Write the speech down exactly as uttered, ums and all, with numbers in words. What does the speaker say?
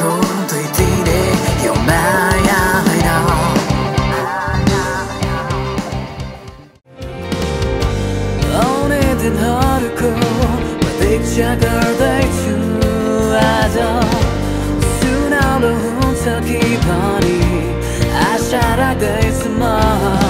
tùy tí để hiểu mà ya hay nào 오늘은 어렵고 득자 걸대주 아저 순환로 훔쳐 기분이 아샤라 돼 있으면